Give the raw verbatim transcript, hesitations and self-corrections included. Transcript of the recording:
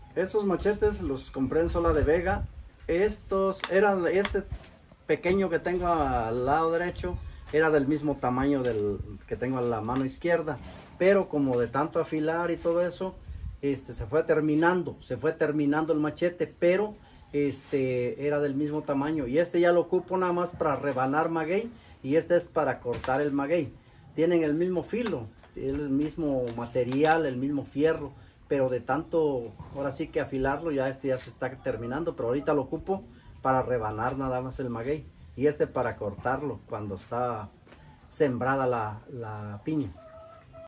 Estos machetes los compré en Sola de Vega. Estos eran, este pequeño que tengo al lado derecho era del mismo tamaño del que tengo a la mano izquierda, pero como de tanto afilar y todo eso, este se fue terminando, se fue terminando el machete, pero este era del mismo tamaño. Y este ya lo ocupo nada más para rebanar maguey, y este es para cortar el maguey. Tienen el mismo filo, el mismo material, el mismo fierro, pero de tanto, ahora sí que afilarlo, ya este ya se está terminando, pero ahorita lo ocupo para rebanar nada más el maguey, y este para cortarlo cuando está sembrada la, la piña.